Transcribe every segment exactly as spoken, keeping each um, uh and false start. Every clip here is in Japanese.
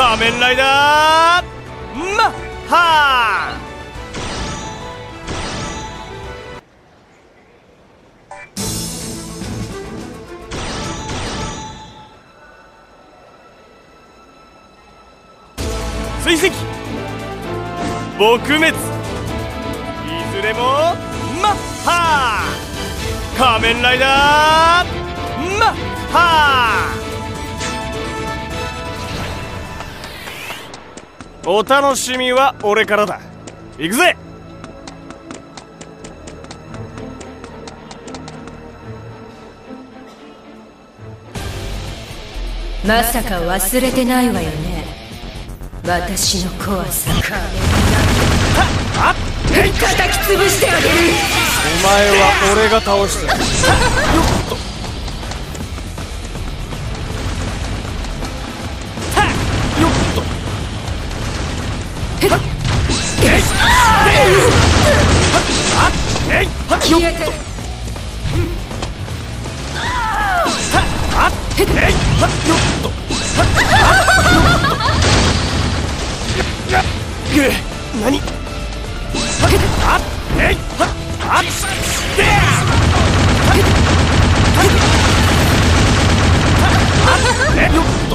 仮面ライダーマッハー追跡撲滅、いずれもマッハー仮面ライダーマッハー。お楽しみは俺からだ。行くぜ。 まさか忘れてないわよね、私の怖さ。 はっ叩き潰してあげる。 お前は俺が倒してやる。よっとはっよっとはっえいはっえいはっよっとはっえいはっよっとはっよっとぐっ何はっえいはっはっでやはっはっえいよっと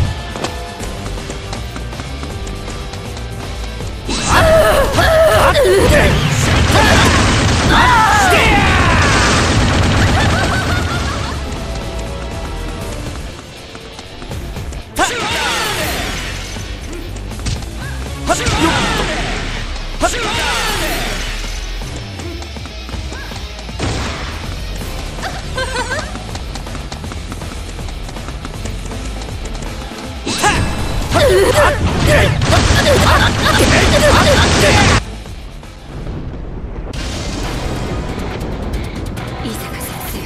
はっはっえいはっでやはっよっとはっ伊坂先生、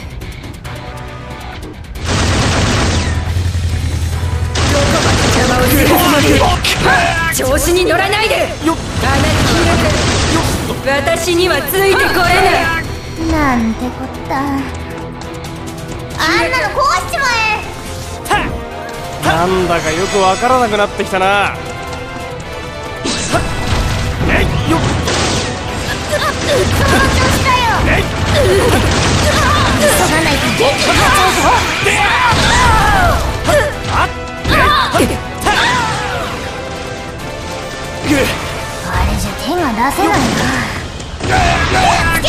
どこまで邪魔をするつもり？調子に乗らないで。 よっあなた私にはついてこれない。 なんてこった。あんなの壊しちまえ。 なんだかよくわからなくなってきたな。えいよっその調子だよ。 えい急がないと元気になっちゃうぞ。 あっえいはっぐっあれじゃ手が出せないな。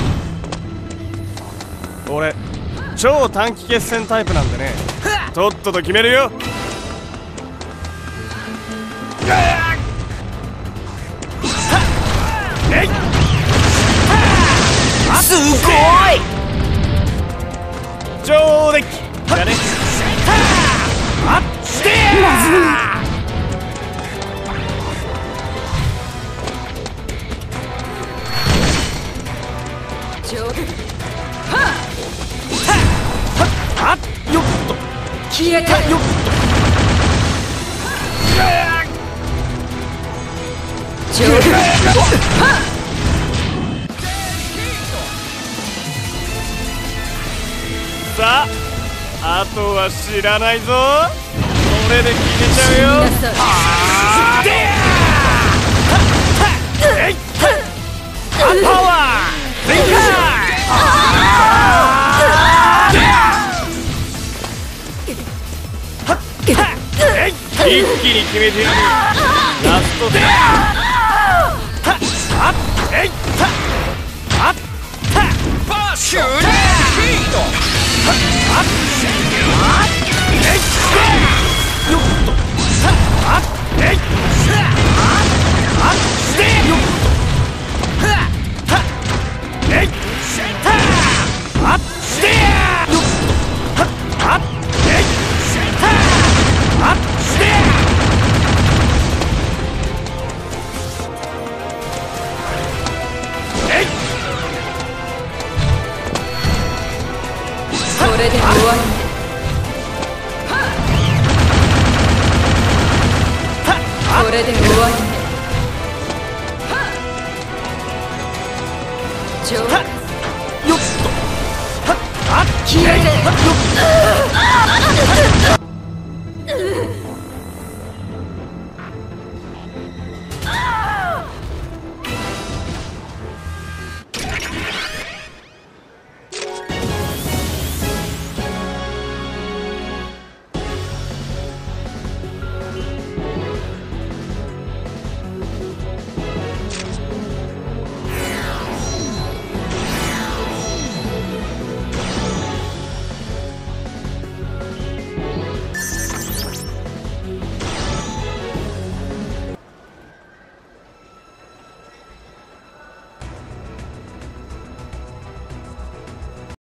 つけろ。 俺超短期決戦タイプなんでね、とっとと決めるよ。えいすごい。 上出来だね。あっしてやあっよっと消えた。 よっとさあ、あとは知らないぞ。これで決めちゃうよ。はーえいパワー全開。一気に決めてやる。ラストであっえいあっバーシューヒートあっえいよっとあっえいあっよっとえいあっしてやよっとあっえいあっしてやえいこれで終わり。これで終わり。上よっとあっ消えて。 よっ